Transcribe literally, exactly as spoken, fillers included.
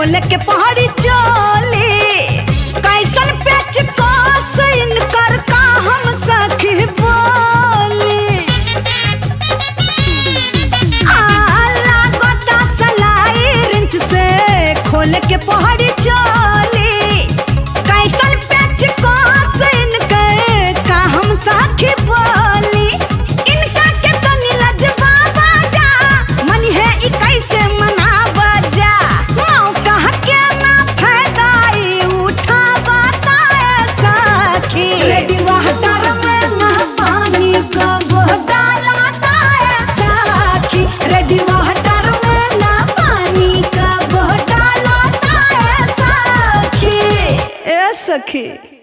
खोल के पहाड़ी चोली कैसन पेच कास इनकर का हम सखी बोली। हाँ लागता सलाई रिंच से खोल के पहाड़ी चोली कैसन पेच कास इनकर का हम सखी बोली। इनका के तनी लजवा बाजा मन है ई कैसे मनावा जा मौका के ना फायदाई उठा बताए सखी। रेडी वाटर में ना पानी का गोदा लाता है सखी। रेडी वाटर में ना पानी का गोदा लाता है सखी। ए सखी